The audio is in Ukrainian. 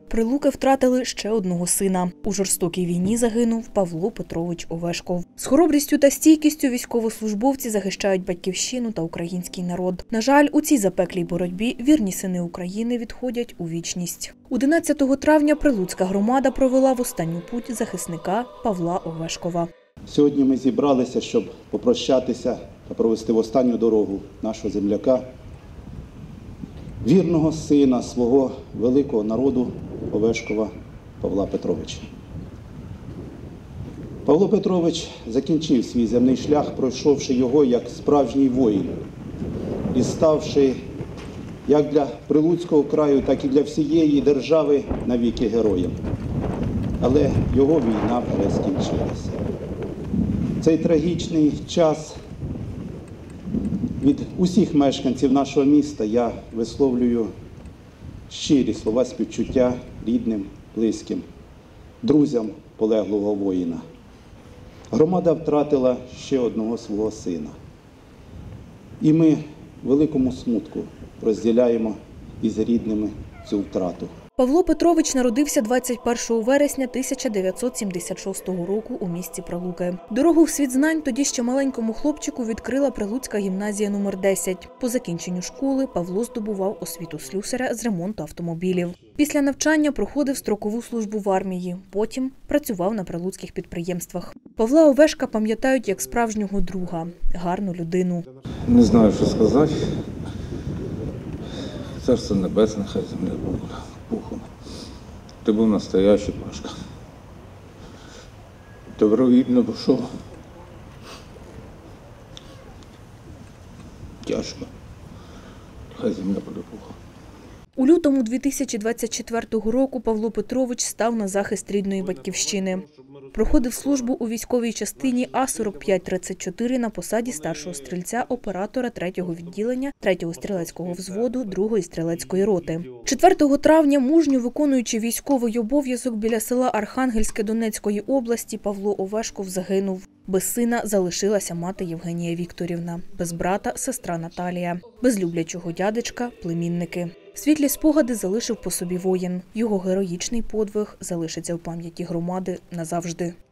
Прилуки втратили ще одного сина. У жорстокій війні загинув Павло Петрович Овешков. З хоробрістю та стійкістю військовослужбовці захищають батьківщину та український народ. На жаль, у цій запеклій боротьбі вірні сини України відходять у вічність. 11 травня Прилуцька громада провела в останню путь захисника Павла Овешкова. Сьогодні ми зібралися, щоб попрощатися та провести в останню дорогу нашого земляка, вірного сина свого великого народу Овешкова Павла Петровича. Павло Петрович закінчив свій земний шлях, пройшовши його як справжній воїн і ставши як для Прилуцького краю, так і для всієї держави навіки героєм. Але його війна вже скінчилася. Цей трагічний час від усіх мешканців нашого міста я висловлюю щирі слова співчуття рідним, близьким, друзям полеглого воїна. Громада втратила ще одного свого сина. І ми в великому смутку розділяємо із рідними цю втрату. Павло Петрович народився 21 вересня 1976 року у місті Прилуки. Дорогу в світ знань тоді ще маленькому хлопчику відкрила Прилуцька гімназія номер 10. По закінченню школи Павло здобував освіту слюсаря з ремонту автомобілів. Після навчання проходив строкову службу в армії, потім працював на прилуцьких підприємствах. Павла Овешка пам'ятають як справжнього друга, гарну людину. Не знаю, що сказати. Царство небесне, хай земля пухом. Ти був настоящий Пашка. Добровільно пішов. Тяжко. Хай земля буде пухом. У лютому 2024 року Павло Петрович став на захист рідної батьківщини. Проходив службу у військовій частині А-4534 на посаді старшого стрільця оператора 3-го відділення 3-го стрілецького взводу 2-ї стрілецької роти. 4 травня, мужньо виконуючи військовий обов'язок біля села Архангельське Донецької області, Павло Овешков загинув. Без сина залишилася мати Євгенія Вікторівна, без брата – сестра Наталія, без люблячого дядечка – племінники. Світлі спогади залишив по собі воїн. Його героїчний подвиг залишиться в пам'яті громади назавжди.